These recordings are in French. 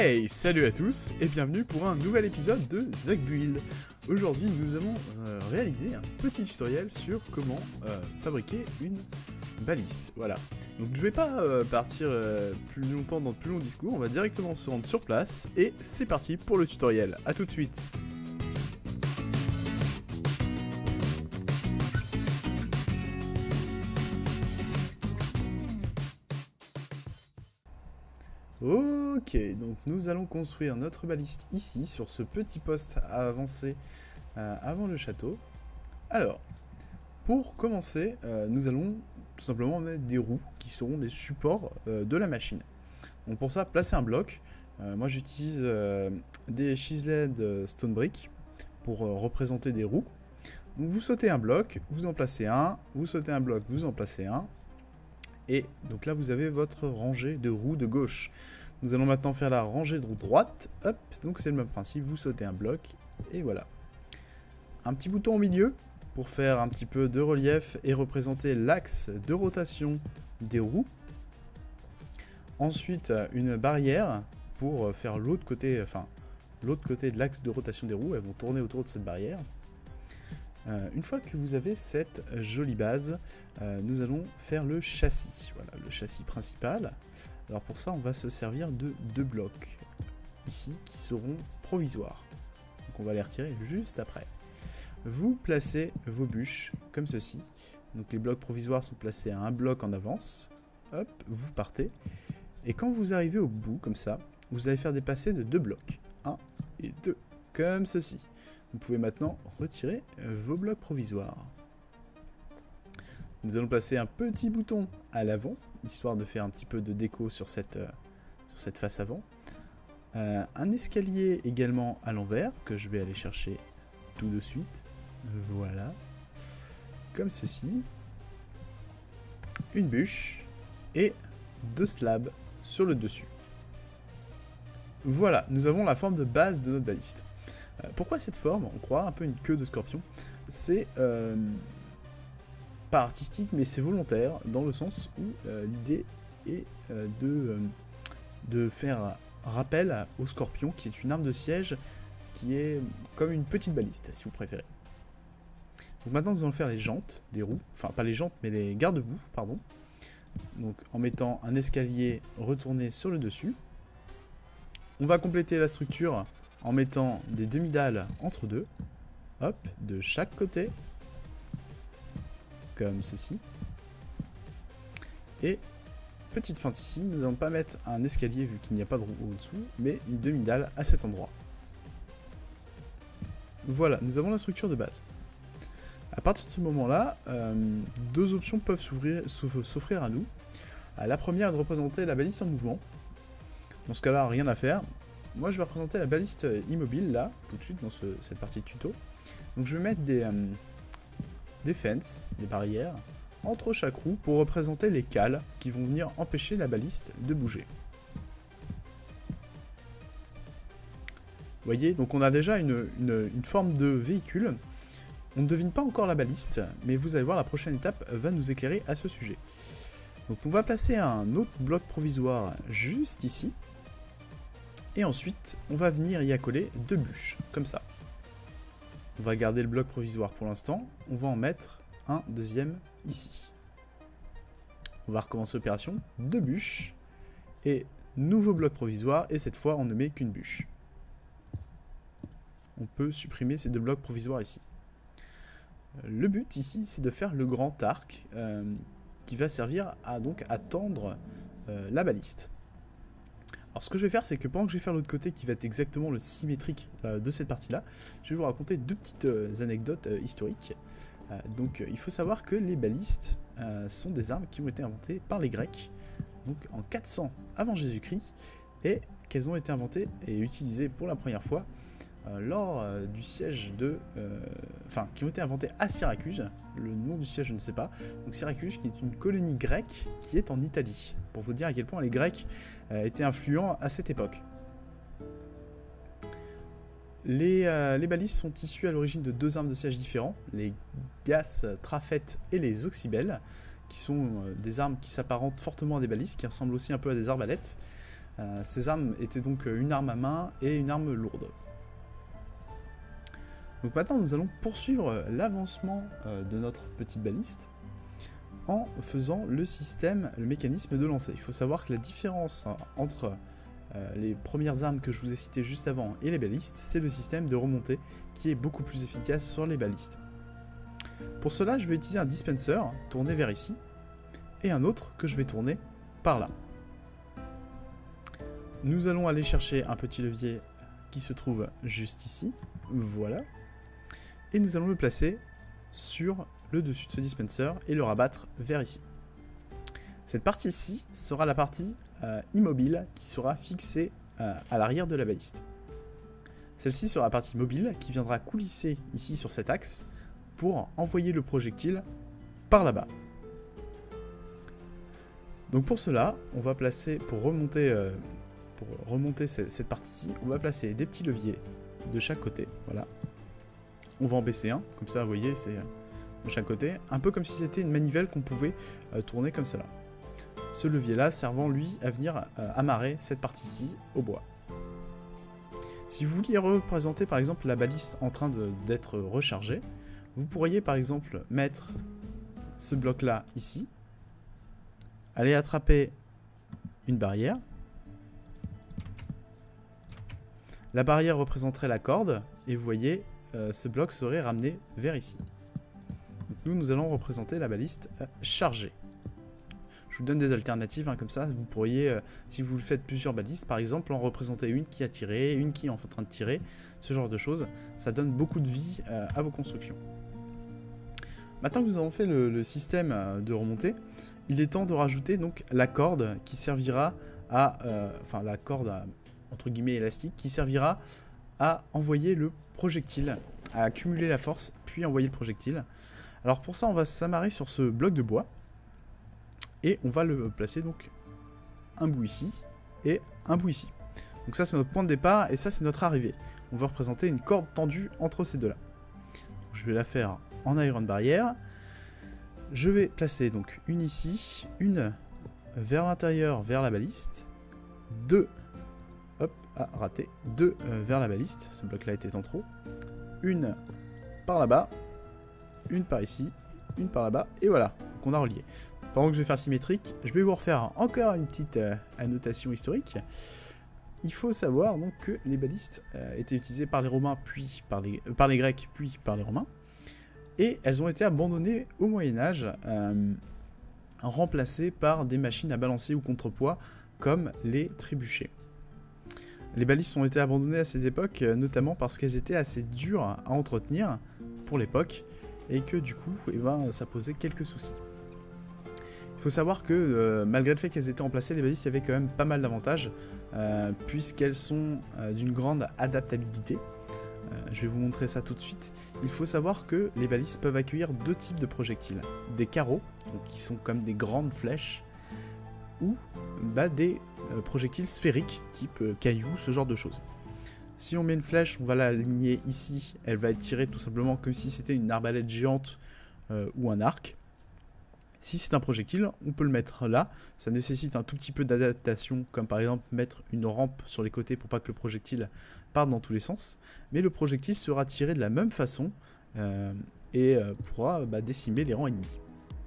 Hey, salut à tous et bienvenue pour un nouvel épisode de Zach Build. Aujourd'hui, nous allons réaliser un petit tutoriel sur comment fabriquer une baliste. Voilà. Donc je vais pas partir plus longtemps dans de plus longs discours, on va directement se rendre sur place et c'est parti pour le tutoriel. A tout de suite. Ok, donc nous allons construire notre baliste ici, sur ce petit poste à avancer avant le château. Alors, pour commencer, nous allons tout simplement mettre des roues qui seront les supports de la machine. Donc pour ça, placer un bloc. Moi j'utilise des chiseled stone brick pour représenter des roues. Donc vous sautez un bloc, vous en placez un, vous sautez un bloc, vous en placez un. Et donc là vous avez votre rangée de roues de gauche. Nous allons maintenant faire la rangée de roues droite. Hop, donc c'est le même principe, vous sautez un bloc et voilà. Un petit bouton au milieu pour faire un petit peu de relief et représenter l'axe de rotation des roues. Ensuite une barrière pour faire l'autre côté, de l'axe de rotation des roues, elles vont tourner autour de cette barrière. Une fois que vous avez cette jolie base, nous allons faire le châssis. Voilà, le châssis principal. Alors pour ça, on va se servir de deux blocs ici qui seront provisoires. Donc on va les retirer juste après. Vous placez vos bûches comme ceci. Donc les blocs provisoires sont placés à un bloc en avance. Hop, vous partez. Et quand vous arrivez au bout, comme ça, vous allez faire dépasser de deux blocs. 1 et 2, comme ceci. Vous pouvez maintenant retirer vos blocs provisoires. Nous allons placer un petit bouton à l'avant, histoire de faire un petit peu de déco sur cette face avant. Un escalier également à l'envers, que je vais aller chercher tout de suite. Voilà. Comme ceci. Une bûche et deux slabs sur le dessus. Voilà, nous avons la forme de base de notre baliste. Pourquoi cette forme? On croit un peu une queue de scorpion. C'est pas artistique, mais c'est volontaire, dans le sens où l'idée est de faire rappel au scorpion, qui est une arme de siège, qui est comme une petite baliste, si vous préférez. Donc maintenant, nous allons faire les jantes des roues, enfin pas les jantes, mais les garde-boue, pardon. Donc en mettant un escalier retourné sur le dessus. On va compléter la structure en mettant des demi-dalles entre deux, hop, de chaque côté, comme ceci. Et petite feinte ici, nous n'allons pas mettre un escalier vu qu'il n'y a pas de roue au-dessous, mais une demi-dalle à cet endroit. Voilà, nous avons la structure de base. À partir de ce moment-là, deux options peuvent s'offrir à nous. La première est de représenter la baliste en mouvement. Dans ce cas-là, rien à faire. Moi, je vais représenter la baliste immobile, là, tout de suite, dans cette partie de tuto. Donc, je vais mettre des fences, des barrières, entre chaque roue pour représenter les cales qui vont venir empêcher la baliste de bouger. Vous voyez, donc on a déjà une forme de véhicule. On ne devine pas encore la baliste, mais vous allez voir, la prochaine étape va nous éclairer à ce sujet. Donc, on va placer un autre bloc provisoire juste ici. Et ensuite, on va venir y accoler deux bûches, comme ça. On va garder le bloc provisoire pour l'instant. On va en mettre un deuxième ici. On va recommencer l'opération. Deux bûches. Et nouveau bloc provisoire. Et cette fois, on ne met qu'une bûche. On peut supprimer ces deux blocs provisoires ici. Le but ici, c'est de faire le grand arc qui va servir à donc à tendre la baliste. Alors ce que je vais faire, c'est que pendant que je vais faire l'autre côté qui va être exactement le symétrique de cette partie-là, je vais vous raconter deux petites anecdotes historiques. Donc il faut savoir que les balistes sont des armes qui ont été inventées par les Grecs, donc en 400 avant Jésus-Christ, et qu'elles ont été inventées et utilisées pour la première fois lors du siège de... Enfin, qui ont été inventées à Syracuse. Le nom du siège, je ne sais pas. Donc Syracuse, qui est une colonie grecque qui est en Italie. Pour vous dire à quel point les Grecs étaient influents à cette époque. Les balistes sont issus à l'origine de deux armes de siège différents, les Gas Trafet et les Oxybel, qui sont des armes qui s'apparentent fortement à des balistes, qui ressemblent aussi un peu à des arbalètes. Ces armes étaient donc une arme à main et une arme lourde. Donc maintenant nous allons poursuivre l'avancement de notre petite baliste en faisant le mécanisme de lancer. Il faut savoir que la différence entre les premières armes que je vous ai citées juste avant et les balistes, c'est le système de remontée qui est beaucoup plus efficace sur les balistes. Pour cela, je vais utiliser un dispenser tourné vers ici et un autre que je vais tourner par là. Nous allons aller chercher un petit levier qui se trouve juste ici, voilà, et nous allons le placer sur le dessus de ce dispenser et le rabattre vers ici. Cette partie-ci sera la partie immobile qui sera fixée à l'arrière de la baliste. Celle-ci sera la partie mobile qui viendra coulisser ici sur cet axe pour envoyer le projectile par là-bas. Donc pour cela, on va placer, pour remonter cette partie-ci, on va placer des petits leviers de chaque côté, voilà. On va en baisser un, comme ça vous voyez, c'est de chaque côté, un peu comme si c'était une manivelle qu'on pouvait tourner comme cela. Ce levier-là servant lui à venir amarrer cette partie-ci au bois. Si vous vouliez représenter par exemple la baliste en train d'être rechargée, vous pourriez par exemple mettre ce bloc-là ici, aller attraper une barrière. La barrière représenterait la corde et vous voyez, ce bloc serait ramené vers ici. Donc nous allons représenter la baliste chargée. Je vous donne des alternatives, comme ça, vous pourriez, si vous faites plusieurs balistes, par exemple, en représenter une qui a tiré, une qui est en train de tirer, ce genre de choses. Ça donne beaucoup de vie à vos constructions. Maintenant que nous avons fait le système de remontée, il est temps de rajouter donc la corde qui servira à, la corde entre guillemets élastique, qui servira à envoyer le projectile, à accumuler la force, puis envoyer le projectile. Alors pour ça, on va s'amarrer sur ce bloc de bois. Et on va le placer donc un bout ici et un bout ici. Donc ça c'est notre point de départ et ça c'est notre arrivée. On va représenter une corde tendue entre ces deux-là. Je vais la faire en iron barrière. Je vais placer donc une ici, une vers l'intérieur, vers la baliste, deux, hop, raté, deux vers la baliste, ce bloc-là était en trop, une par là-bas, une par ici, une par là-bas, et voilà, donc on a relié. Pendant que je vais faire symétrique, je vais vous refaire encore une petite annotation historique. Il faut savoir donc que les balistes étaient utilisées par les Romains, puis par les Grecs, puis par les Romains. Et elles ont été abandonnées au Moyen-Âge, remplacées par des machines à balancer ou contrepoids, comme les trébuchets. Les balistes ont été abandonnées à cette époque, notamment parce qu'elles étaient assez dures à entretenir pour l'époque, et que du coup, ça posait quelques soucis. Il faut savoir que malgré le fait qu'elles étaient remplacées, les balistes avaient quand même pas mal d'avantages, puisqu'elles sont d'une grande adaptabilité. Je vais vous montrer ça tout de suite. Il faut savoir que les balistes peuvent accueillir deux types de projectiles. Des carreaux, donc qui sont comme des grandes flèches, ou des projectiles sphériques, type cailloux, ce genre de choses. Si on met une flèche, on va l'aligner ici, elle va être tirée tout simplement comme si c'était une arbalète géante ou un arc. Si c'est un projectile, on peut le mettre là. Ça nécessite un tout petit peu d'adaptation, comme par exemple mettre une rampe sur les côtés pour pas que le projectile parte dans tous les sens. Mais le projectile sera tiré de la même façon et pourra décimer les rangs ennemis.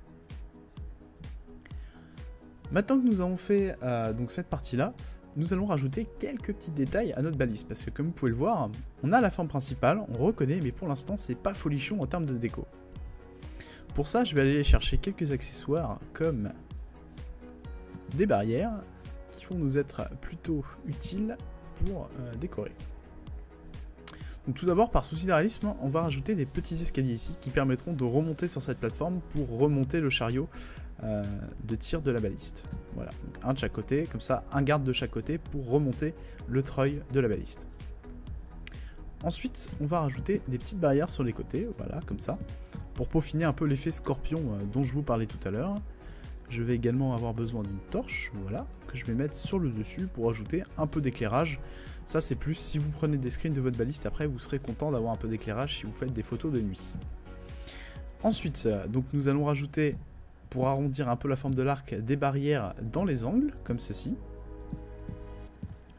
Maintenant que nous avons fait donc cette partie-là, nous allons rajouter quelques petits détails à notre balise. Parce que comme vous pouvez le voir, on a la forme principale, on reconnaît, mais pour l'instant, c'est pas folichon en termes de déco. Pour ça, je vais aller chercher quelques accessoires comme des barrières qui vont nous être plutôt utiles pour décorer. Donc tout d'abord, par souci de réalisme, on va rajouter des petits escaliers ici qui permettront de remonter sur cette plateforme pour remonter le chariot de tir de la baliste. Voilà, donc un de chaque côté, comme ça, un garde de chaque côté pour remonter le treuil de la baliste. Ensuite, on va rajouter des petites barrières sur les côtés, voilà, comme ça, pour peaufiner un peu l'effet scorpion dont je vous parlais tout à l'heure. Je vais également avoir besoin d'une torche, voilà, que je vais mettre sur le dessus pour ajouter un peu d'éclairage. Ça c'est plus, si vous prenez des screens de votre baliste, après vous serez content d'avoir un peu d'éclairage si vous faites des photos de nuit. Ensuite, donc nous allons rajouter, pour arrondir un peu la forme de l'arc, des barrières dans les angles, comme ceci.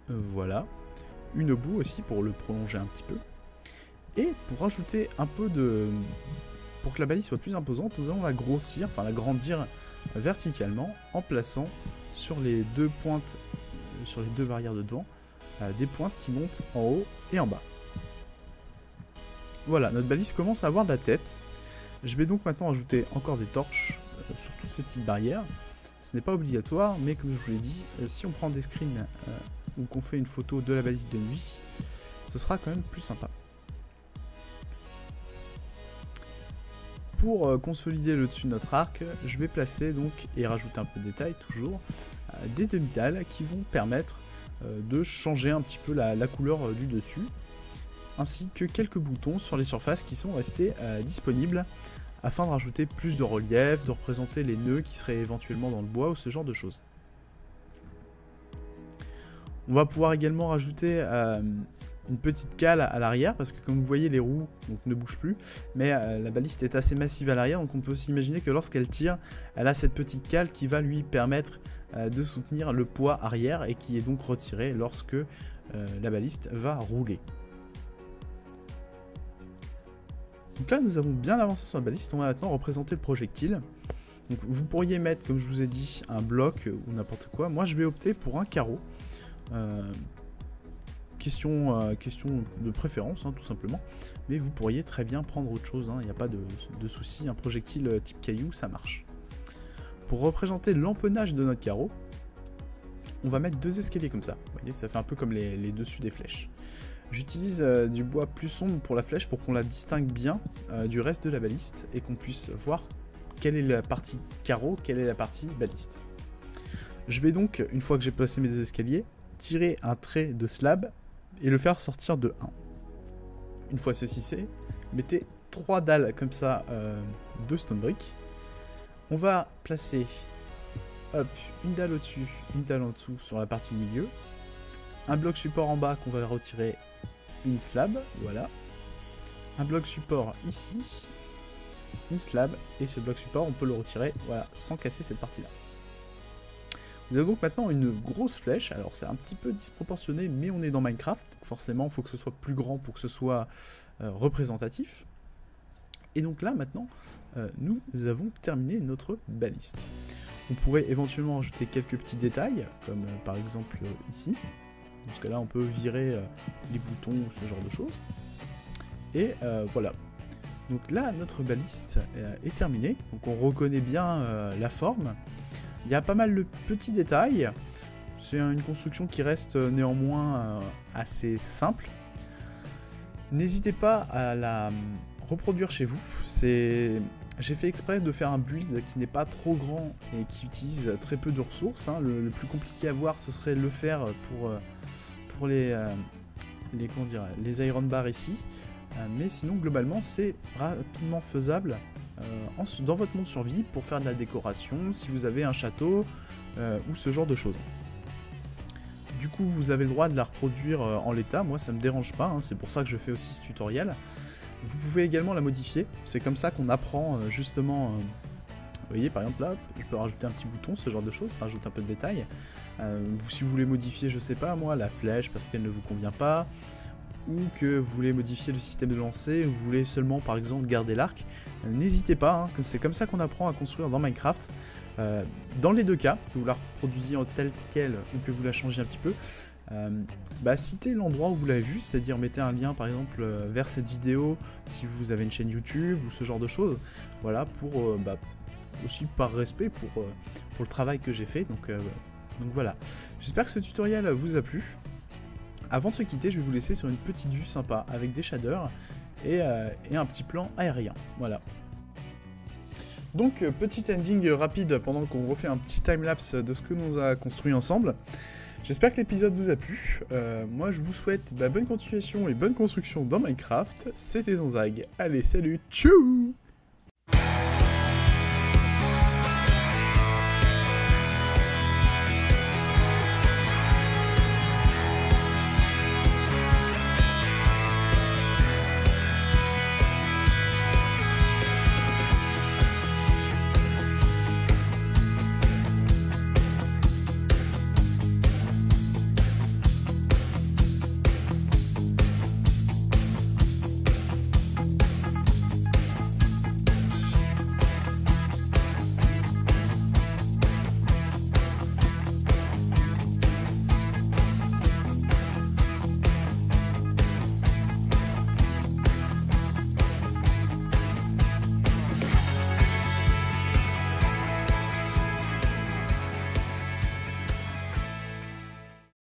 Voilà. Une au bout aussi pour le prolonger un petit peu. Et pour rajouter un peu de... Pour que la balise soit plus imposante, nous allons la grossir, enfin la grandir verticalement en plaçant sur les deux pointes, sur les deux barrières de devant, des pointes qui montent en haut et en bas. Voilà, notre balise commence à avoir de la tête. Je vais donc maintenant ajouter encore des torches sur toutes ces petites barrières. Ce n'est pas obligatoire, mais comme je vous l'ai dit, si on prend des screens ou qu'on fait une photo de la balise de nuit, ce sera quand même plus sympa. Pour consolider le dessus de notre arc, je vais placer donc, et rajouter un peu de détail toujours, des demi-dalles qui vont permettre de changer un petit peu la couleur du dessus, ainsi que quelques boutons sur les surfaces qui sont restés disponibles afin de rajouter plus de relief, de représenter les nœuds qui seraient éventuellement dans le bois ou ce genre de choses. On va pouvoir également rajouter une petite cale à l'arrière, parce que comme vous voyez les roues donc, ne bougent plus, mais la baliste est assez massive à l'arrière, donc on peut s'imaginer que lorsqu'elle tire, elle a cette petite cale qui va lui permettre de soutenir le poids arrière et qui est donc retiré lorsque la baliste va rouler. Donc là nous avons bien avancé sur la baliste, on va maintenant représenter le projectile. Donc vous pourriez mettre, comme je vous ai dit, un bloc ou n'importe quoi. Moi je vais opter pour un carreau. Question de préférence, hein, tout simplement. Mais vous pourriez très bien prendre autre chose, il n'y a pas de souci. Un projectile type caillou, ça marche. Pour représenter l'empennage de notre carreau, on va mettre deux escaliers comme ça. Vous voyez, ça fait un peu comme les dessus des flèches. J'utilise du bois plus sombre pour la flèche pour qu'on la distingue bien du reste de la baliste et qu'on puisse voir quelle est la partie carreau, quelle est la partie baliste. Je vais donc, une fois que j'ai placé mes deux escaliers, tirer un trait de slab et le faire sortir de 1. Une fois ceci c'est, mettez 3 dalles comme ça de stone brick. On va placer une dalle au-dessus, une dalle en dessous sur la partie du milieu. Un bloc support en bas qu'on va retirer une slab, voilà. Un bloc support ici, une slab, et ce bloc support on peut le retirer, voilà, sans casser cette partie-là. Vous avez donc maintenant une grosse flèche, alors c'est un petit peu disproportionné, mais on est dans Minecraft, donc forcément il faut que ce soit plus grand pour que ce soit représentatif. Et donc là maintenant, nous avons terminé notre baliste. On pourrait éventuellement ajouter quelques petits détails, comme par exemple ici. Parce que là on peut virer les boutons ou ce genre de choses. Et voilà. Donc là notre baliste est terminée. Donc on reconnaît bien la forme. Il y a pas mal de petits détails. C'est une construction qui reste néanmoins assez simple. N'hésitez pas à la reproduire chez vous. J'ai fait exprès de faire un build qui n'est pas trop grand et qui utilise très peu de ressources. Le plus compliqué à voir, ce serait le faire pour les iron bars ici. Mais sinon, globalement, c'est rapidement faisable dans votre monde survie pour faire de la décoration, si vous avez un château ou ce genre de choses. Du coup, vous avez le droit de la reproduire en l'état. Moi, ça me dérange pas. C'est pour ça que je fais aussi ce tutoriel. Vous pouvez également la modifier. C'est comme ça qu'on apprend justement. Vous voyez, par exemple là, je peux rajouter un petit bouton, ce genre de choses. Ça rajoute un peu de détails. Si vous voulez modifier, je sais pas moi, la flèche parce qu'elle ne vous convient pas, ou que vous voulez modifier le système de lancer, ou vous voulez seulement par exemple garder l'arc, n'hésitez pas, c'est comme ça qu'on apprend à construire dans Minecraft. Dans les deux cas, que vous la reproduisiez en telle quelle ou que vous la changiez un petit peu, citez l'endroit où vous l'avez vu, c'est-à-dire mettez un lien par exemple vers cette vidéo si vous avez une chaîne YouTube ou ce genre de choses, voilà, pour aussi par respect pour le travail que j'ai fait, donc voilà. J'espère que ce tutoriel vous a plu. Avant de se quitter, je vais vous laisser sur une petite vue sympa avec des shaders et un petit plan aérien. Voilà. Donc, petit ending rapide pendant qu'on refait un petit timelapse de ce que nous a construit ensemble. J'espère que l'épisode vous a plu. Moi, je vous souhaite bonne continuation et bonne construction dans Minecraft. C'était Zanzag. Allez, salut, tchou!